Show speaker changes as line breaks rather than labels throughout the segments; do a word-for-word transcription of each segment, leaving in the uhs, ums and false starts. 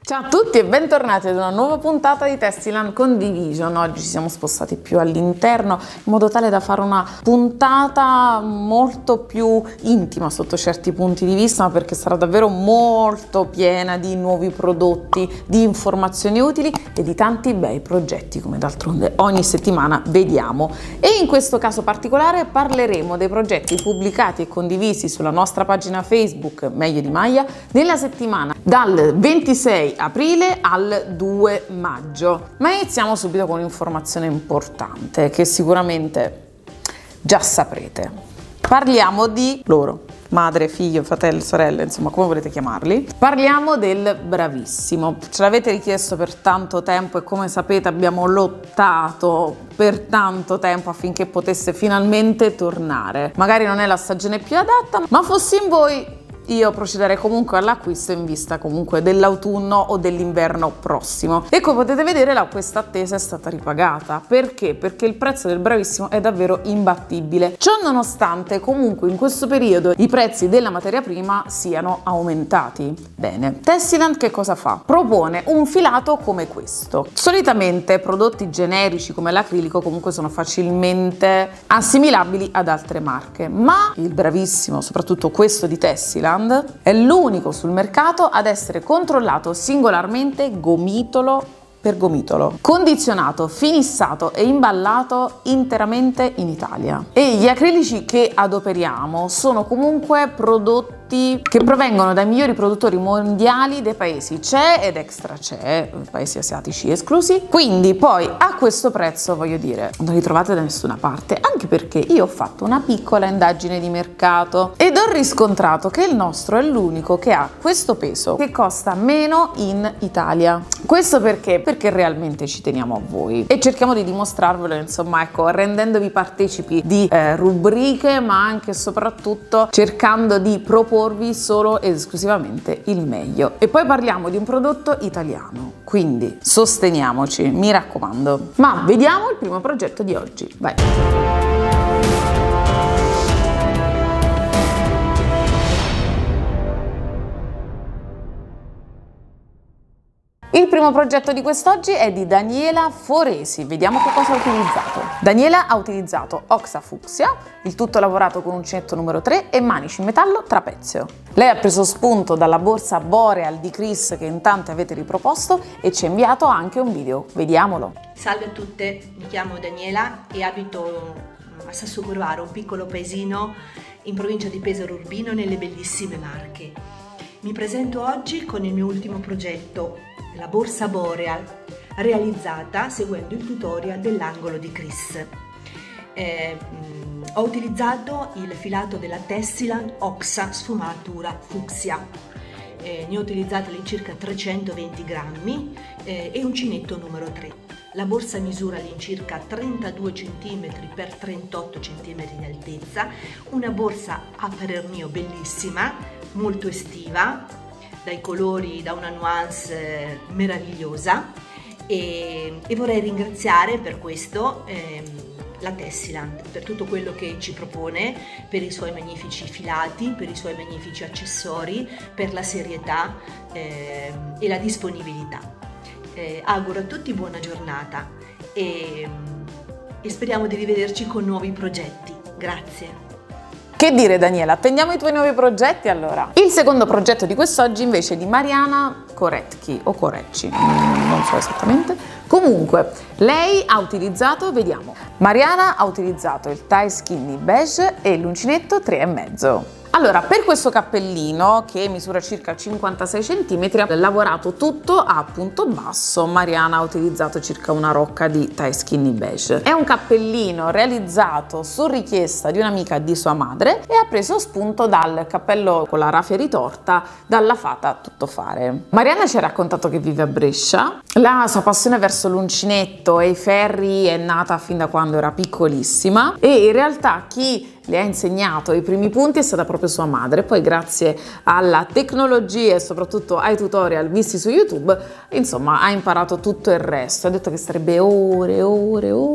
Ciao a tutti e bentornati ad una nuova puntata di Tessiland Condivision. Oggi ci siamo spostati più all'interno in modo tale da fare una puntata molto più intima sotto certi punti di vista, ma perché sarà davvero molto piena di nuovi prodotti, di informazioni utili e di tanti bei progetti, come d'altronde ogni settimana vediamo. E in questo caso particolare parleremo dei progetti pubblicati e condivisi sulla nostra pagina Facebook Meglio di Maya nella settimana dal ventisei aprile al due maggio. Ma iniziamo subito con un'informazione importante che sicuramente già saprete. Parliamo di loro, madre, figlio, fratello, sorella, insomma come volete chiamarli. Parliamo del Bravissimo. Ce l'avete richiesto per tanto tempo e come sapete abbiamo lottato per tanto tempo affinché potesse finalmente tornare. Magari non è la stagione più adatta, ma fossi in voi io procederei comunque all'acquisto in vista comunque dell'autunno o dell'inverno prossimo. E come potete vedere la, questa attesa è stata ripagata. Perché? Perché il prezzo del Bravissimo è davvero imbattibile. Ciò nonostante comunque in questo periodo i prezzi della materia prima siano aumentati. Bene, Tessiland che cosa fa? Propone un filato come questo. Solitamente prodotti generici come l'acrilico comunque sono facilmente assimilabili ad altre marche, ma il Bravissimo, soprattutto questo di Tessiland, è l'unico sul mercato ad essere controllato singolarmente gomitolo per gomitolo, condizionato, finissato e imballato interamente in Italia. E gli acrilici che adoperiamo sono comunque prodotti che provengono dai migliori produttori mondiali dei paesi C E ed extra C E, paesi asiatici esclusi. Quindi poi a questo prezzo, voglio dire, non li trovate da nessuna parte, anche perché io ho fatto una piccola indagine di mercato ed ho riscontrato che il nostro è l'unico che ha questo peso, che costa meno in Italia. Questo perché? Perché realmente ci teniamo a voi e cerchiamo di dimostrarvelo, insomma, ecco, rendendovi partecipi di eh, rubriche, ma anche e soprattutto cercando di proporvi solo ed esclusivamente il meglio. E poi parliamo di un prodotto italiano, quindi sosteniamoci, mi raccomando. Ma vediamo il primo progetto di oggi, vai! Il primo progetto di quest'oggi è di Daniela Foresi, vediamo che cosa ha utilizzato. Daniela ha utilizzato Oxa Fucsia, il tutto lavorato con uncinetto numero tre e manici in metallo trapezio. Lei ha preso spunto dalla borsa Boreal di Chris che in tanti avete riproposto e ci ha inviato anche un video, vediamolo.
Salve a tutte, mi chiamo Daniela e abito a Sassocorvaro, un piccolo paesino in provincia di Pesaro Urbino nelle bellissime Marche. Mi presento oggi con il mio ultimo progetto, la borsa Boreal, realizzata seguendo il tutorial dell'angolo di Chris. Eh, mh, ho utilizzato il filato della Tessiland Oxa sfumatura fucsia, eh, ne ho utilizzati all'incirca trecentoventi grammi eh, e uncinetto numero tre. La borsa misura all'incirca trentadue centimetri per trentotto centimetri di altezza, una borsa a parer mio bellissima, molto estiva, dai colori, da una nuance meravigliosa e, e vorrei ringraziare per questo ehm, la Tessiland per tutto quello che ci propone, per i suoi magnifici filati, per i suoi magnifici accessori, per la serietà ehm, e la disponibilità. Eh, auguro a tutti buona giornata e, e speriamo di rivederci con nuovi progetti. Grazie.
Che dire Daniela, attendiamo i tuoi nuovi progetti allora. Il secondo progetto di quest'oggi invece è di Mariana Koretki o Korecci, non so esattamente. Comunque, lei ha utilizzato, vediamo, Mariana ha utilizzato il tie skinny beige e l'uncinetto tre e mezzo. Allora, per questo cappellino, che misura circa cinquantasei centimetri, ha lavorato tutto a punto basso. Mariana ha utilizzato circa una rocca di tie skinny beige. È un cappellino realizzato su richiesta di un'amica di sua madre e ha preso spunto dal cappello con la raffia ritorta dalla Fata Tuttofare. Mariana ci ha raccontato che vive a Brescia. La sua passione verso l'uncinetto e i ferri è nata fin da quando era piccolissima e in realtà chi le ha insegnato i primi punti è stata proprio sua madre, poi grazie alla tecnologia e soprattutto ai tutorial visti su YouTube, insomma, ha imparato tutto il resto. Ha detto che sarebbe ore, ore, ore, ore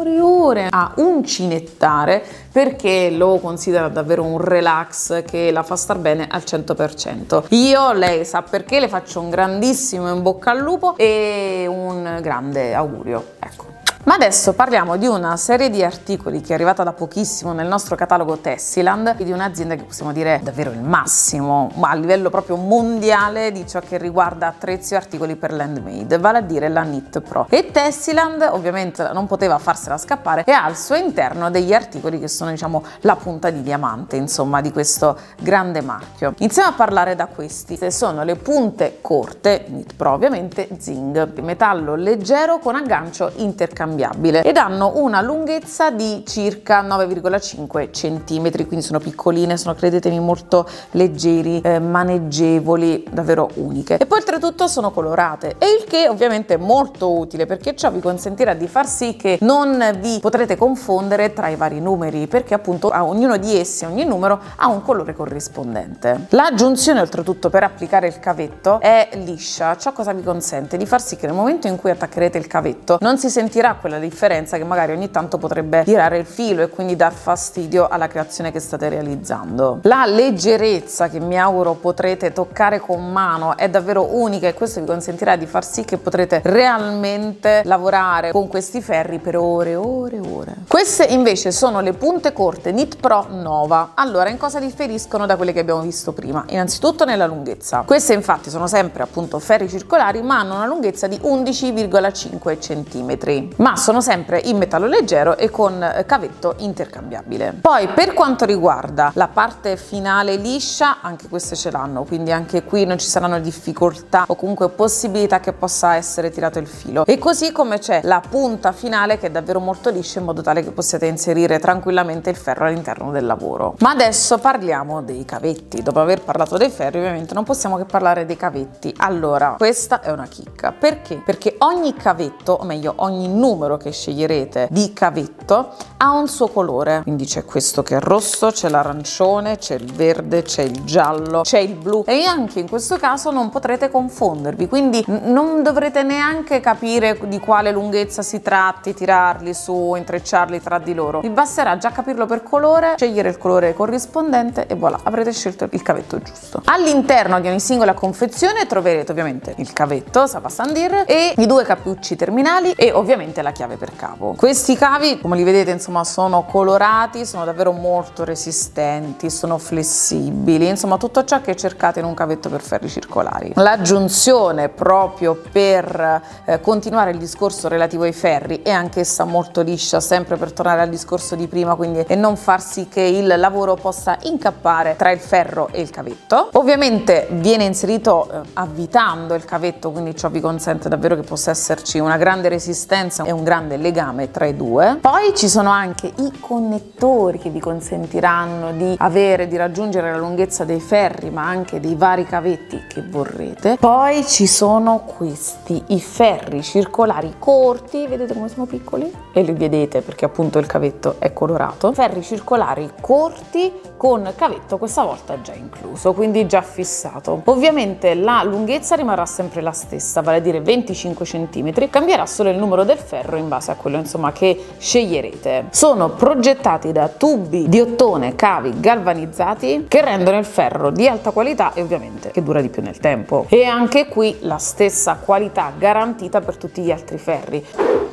ore e ore a uncinettare perché lo considera davvero un relax che la fa star bene al cento per cento. Io, lei sa perché, le faccio un grandissimo in bocca al lupo e un grande augurio, ecco. Ma adesso parliamo di una serie di articoli che è arrivata da pochissimo nel nostro catalogo Tessiland, di un'azienda che possiamo dire davvero il massimo, ma a livello proprio mondiale di ciò che riguarda attrezzi e articoli per l'handmade, vale a dire la Knit Pro. E Tessiland ovviamente non poteva farsela scappare e ha al suo interno degli articoli che sono, diciamo, la punta di diamante, insomma, di questo grande marchio. Iniziamo a parlare da questi. Sono le punte corte, Knit Pro ovviamente, Zing, metallo leggero con aggancio intercambiabile ed hanno una lunghezza di circa nove virgola cinque centimetri, quindi sono piccoline, sono, credetemi, molto leggeri, eh, maneggevoli, davvero uniche. E poi oltretutto sono colorate, e il che ovviamente è molto utile perché ciò vi consentirà di far sì che non vi potrete confondere tra i vari numeri, perché appunto a ognuno di essi, ogni numero ha un colore corrispondente. La giunzione oltretutto per applicare il cavetto è liscia, ciò cosa vi consente di far sì che nel momento in cui attaccherete il cavetto non si sentirà quella differenza che magari ogni tanto potrebbe tirare il filo e quindi dar fastidio alla creazione che state realizzando. La leggerezza, che mi auguro potrete toccare con mano, è davvero unica e questo vi consentirà di far sì che potrete realmente lavorare con questi ferri per ore e ore e ore. Queste invece sono le punte corte Knit Pro Nova. Allora, in cosa differiscono da quelle che abbiamo visto prima? Innanzitutto nella lunghezza. Queste infatti sono sempre appunto ferri circolari ma hanno una lunghezza di undici virgola cinque centimetri. Ma sono sempre in metallo leggero e con cavetto intercambiabile. Poi per quanto riguarda la parte finale liscia, anche queste ce l'hanno, quindi anche qui non ci saranno difficoltà o comunque possibilità che possa essere tirato il filo. E così come c'è la punta finale che è davvero molto liscia, in modo tale che possiate inserire tranquillamente il ferro all'interno del lavoro. Ma adesso parliamo dei cavetti. Dopo aver parlato dei ferri ovviamente non possiamo che parlare dei cavetti. Allora, questa è una chicca. Perché? Perché ogni cavetto, o meglio ogni numero che sceglierete di cavetto ha un suo colore, quindi c'è questo che è rosso, c'è l'arancione, c'è il verde, c'è il giallo, c'è il blu, e anche in questo caso non potrete confondervi, quindi non dovrete neanche capire di quale lunghezza si tratti, tirarli su, intrecciarli tra di loro. Vi basterà già capirlo per colore, scegliere il colore corrispondente e voilà, avrete scelto il cavetto giusto. All'interno di ogni singola confezione troverete ovviamente il cavetto, ça va sans dire, e i due cappucci terminali e ovviamente la chiave per capo. Questi cavi, come li vedete, insomma, sono colorati, sono davvero molto resistenti, sono flessibili, insomma tutto ciò che cercate in un cavetto per ferri circolari. La giunzione, proprio per eh, continuare il discorso relativo ai ferri, è anch'essa molto liscia, sempre per tornare al discorso di prima, quindi e non far sì che il lavoro possa incappare tra il ferro e il cavetto. Ovviamente viene inserito eh, avvitando il cavetto, quindi ciò vi consente davvero che possa esserci una grande resistenza e un grande legame tra i due. Poi ci sono anche i connettori che vi consentiranno di avere, di raggiungere la lunghezza dei ferri ma anche dei vari cavetti che vorrete. Poi ci sono questi, i ferri circolari corti, vedete come sono piccoli? E li vedete perché appunto il cavetto è colorato. Ferri circolari corti con cavetto questa volta già incluso, quindi già fissato. Ovviamente la lunghezza rimarrà sempre la stessa, vale a dire venticinque centimetri, cambierà solo il numero del ferro in base a quello insomma che sceglierete. Sono progettati da tubi di ottone cavi galvanizzati che rendono il ferro di alta qualità e ovviamente che dura di più nel tempo. E anche qui la stessa qualità garantita per tutti gli altri ferri.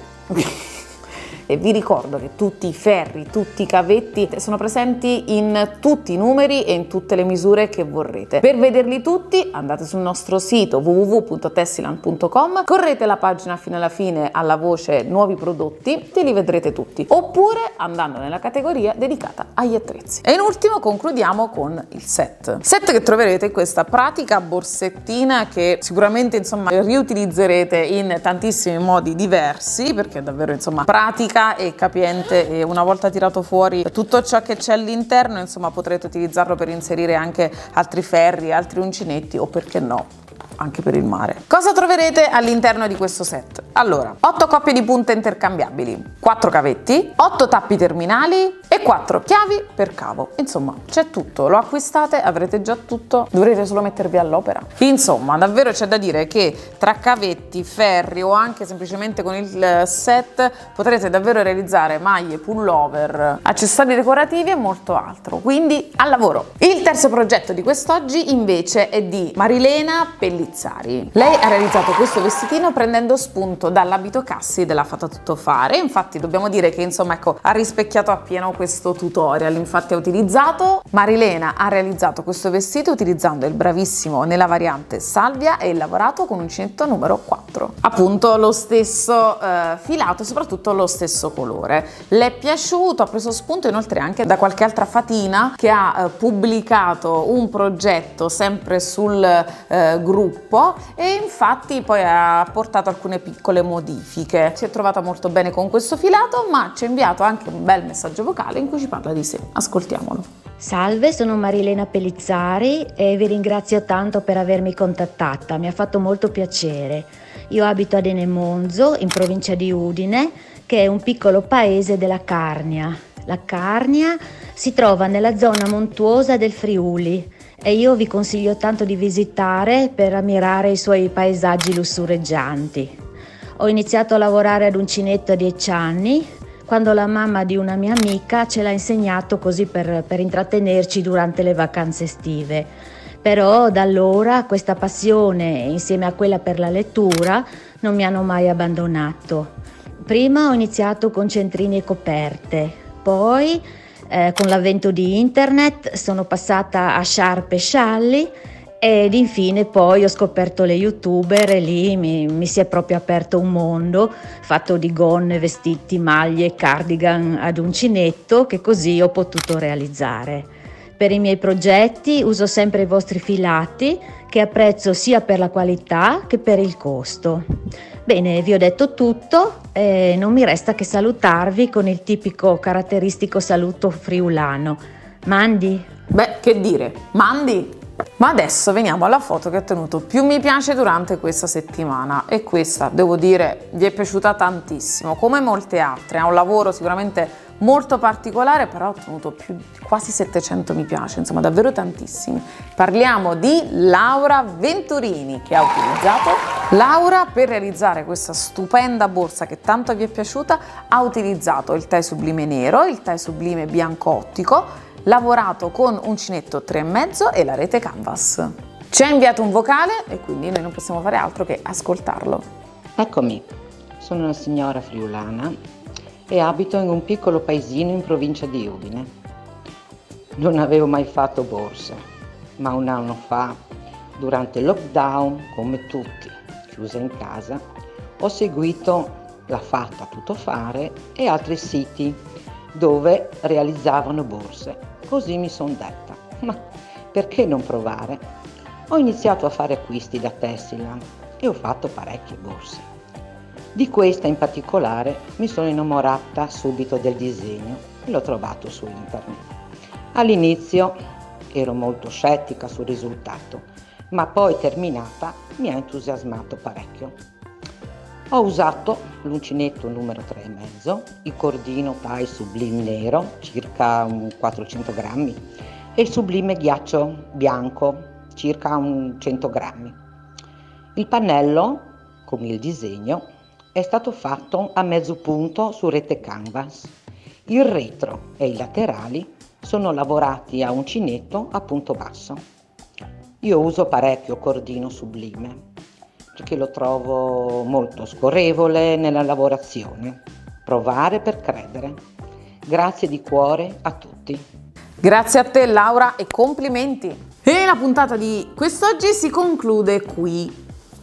E vi ricordo che tutti i ferri, tutti i cavetti sono presenti in tutti i numeri e in tutte le misure che vorrete. Per vederli tutti andate sul nostro sito w w w punto tessiland punto com, correte la pagina fino alla fine alla voce nuovi prodotti e li vedrete tutti, oppure andando nella categoria dedicata agli attrezzi. E in ultimo concludiamo con il set. Set che troverete in questa pratica borsettina che sicuramente insomma riutilizzerete in tantissimi modi diversi, perché è davvero insomma pratica e capiente, e una volta tirato fuori tutto ciò che c'è all'interno insomma potrete utilizzarlo per inserire anche altri ferri, altri uncinetti o perché no anche per il mare. Cosa troverete all'interno di questo set? Allora, otto coppie di punte intercambiabili, quattro cavetti, otto tappi terminali e quattro chiavi per cavo. Insomma, c'è tutto, lo acquistate, avrete già tutto, dovrete solo mettervi all'opera. Insomma, davvero c'è da dire che tra cavetti, ferri o anche semplicemente con il set potrete davvero realizzare maglie, pullover, accessori decorativi e molto altro. Quindi al lavoro! Il terzo progetto di quest'oggi invece è di Marilena Pellizzari. Lei ha realizzato questo vestitino prendendo spunto dall'abito Cassi della Fatta Tutto Fare. Infatti dobbiamo dire che insomma ecco ha rispecchiato appieno questo tutorial. Infatti ha utilizzato Marilena ha realizzato questo vestito utilizzando il bravissimo nella variante salvia e lavorato con uncinetto numero quattro, appunto lo stesso eh, filato e soprattutto lo stesso colore. Le è piaciuto, ha preso spunto inoltre anche da qualche altra fatina che ha eh, pubblicato un progetto sempre sul eh, gruppo e infatti poi ha portato alcune piccole modifiche. Si è trovata molto bene con questo filato, ma ci ha inviato anche un bel messaggio vocale in cui ci parla di sé. Ascoltiamolo.
Salve, sono Marilena Pellizzari e vi ringrazio tanto per avermi contattata, mi ha fatto molto piacere. Io abito ad Enemonzo, in provincia di Udine, che è un piccolo paese della Carnia. La Carnia si trova nella zona montuosa del Friuli e io vi consiglio tanto di visitare per ammirare i suoi paesaggi lussureggianti. Ho iniziato a lavorare ad uncinetto a dieci anni, quando la mamma di una mia amica ce l'ha insegnato così per, per intrattenerci durante le vacanze estive. Però da allora questa passione, insieme a quella per la lettura, non mi hanno mai abbandonato. Prima ho iniziato con centrini e coperte, poi eh, con l'avvento di internet sono passata a sciarpe e scialli ed infine poi ho scoperto le youtuber e lì mi, mi si è proprio aperto un mondo fatto di gonne, vestiti, maglie, cardigan ad uncinetto che così ho potuto realizzare. Per i miei progetti uso sempre i vostri filati che apprezzo sia per la qualità che per il costo. Bene, vi ho detto tutto e non mi resta che salutarvi con il tipico caratteristico saluto friulano. Mandi?
Beh, che dire, mandi! Ma adesso veniamo alla foto che ha ottenuto più mi piace durante questa settimana e questa, devo dire, vi è piaciuta tantissimo, come molte altre. Ha un lavoro sicuramente molto particolare, però ha ottenuto più di quasi settecento mi piace, insomma davvero tantissimi. Parliamo di Laura Venturini che ha utilizzato. Laura, per realizzare questa stupenda borsa che tanto vi è piaciuta, ha utilizzato il tie sublime nero, il tie sublime bianco ottico, lavorato con uncinetto tre e mezzo e la rete canvas. Ci ha inviato un vocale e quindi noi non possiamo fare altro che ascoltarlo.
Eccomi, sono una signora friulana e abito in un piccolo paesino in provincia di Udine. Non avevo mai fatto borse, ma un anno fa, durante il lockdown, come tutti, chiusa in casa, ho seguito la Fatta Tutto Fare e altri siti dove realizzavano borse. Così mi sono detta, ma perché non provare? Ho iniziato a fare acquisti da Tessiland e ho fatto parecchie borse. Di questa in particolare mi sono innamorata subito del disegno e l'ho trovato su internet. All'inizio ero molto scettica sul risultato, ma poi terminata mi ha entusiasmato parecchio. Ho usato l'uncinetto numero tre e mezzo, il cordino tie sublime nero, circa un quattrocento grammi, e il sublime ghiaccio bianco, circa un cento grammi. Il pannello, con il disegno, è stato fatto a mezzo punto su rete canvas. Il retro e i laterali sono lavorati a uncinetto a punto basso. Io uso parecchio cordino sublime, perché lo trovo molto scorrevole nella lavorazione. Provare per credere. Grazie di cuore a tutti.
Grazie a te Laura e complimenti. E la puntata di quest'oggi si conclude qui.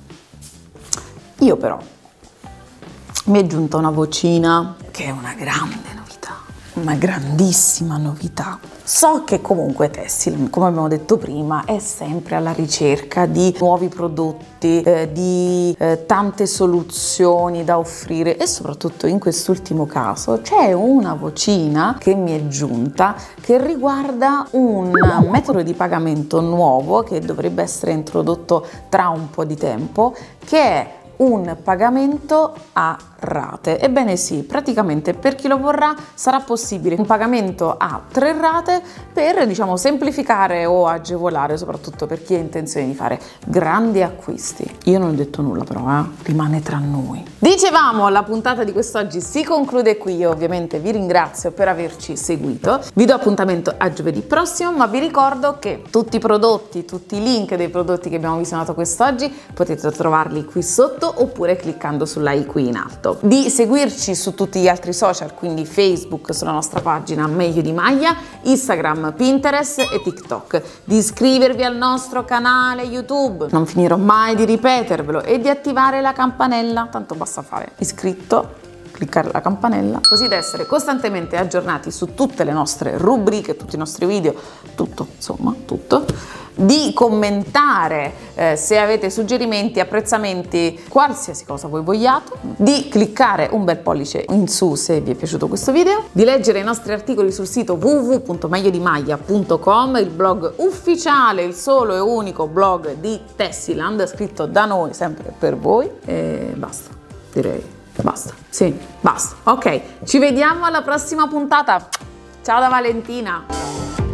Io però mi è giunta una vocina che è una grande novità, una grandissima novità. So che comunque Tessil, come abbiamo detto prima, è sempre alla ricerca di nuovi prodotti, eh, di eh, tante soluzioni da offrire e soprattutto in quest'ultimo caso c'è una vocina che mi è giunta che riguarda un metodo di pagamento nuovo che dovrebbe essere introdotto tra un po' di tempo, che è un pagamento a rate. Ebbene sì, praticamente per chi lo vorrà sarà possibile un pagamento a tre rate per, diciamo, semplificare o agevolare, soprattutto per chi ha intenzione di fare grandi acquisti. Io non ho detto nulla però, eh? Rimane tra noi. Dicevamo, la puntata di quest'oggi si conclude qui. Io ovviamente vi ringrazio per averci seguito, vi do appuntamento a giovedì prossimo, ma vi ricordo che tutti i prodotti, tutti i link dei prodotti che abbiamo visionato quest'oggi potete trovarli qui sotto oppure cliccando sulla i qui in alto. Di seguirci su tutti gli altri social, quindi Facebook sulla nostra pagina Meglio di Maglia, Instagram, Pinterest e TikTok, di iscrivervi al nostro canale YouTube, non finirò mai di ripetervelo, e di attivare la campanella, tanto basta fare iscritto, cliccare la campanella, così da essere costantemente aggiornati su tutte le nostre rubriche, tutti i nostri video, tutto, insomma, tutto. Di commentare eh, se avete suggerimenti, apprezzamenti, qualsiasi cosa voi vogliate, di cliccare un bel pollice in su se vi è piaciuto questo video, di leggere i nostri articoli sul sito w w w punto meglio di maglia punto com, il blog ufficiale, il solo e unico blog di Tessiland, scritto da noi, sempre per voi, e basta, direi. Basta, sì, basta. Ok, ci vediamo alla prossima puntata. Ciao da Valentina.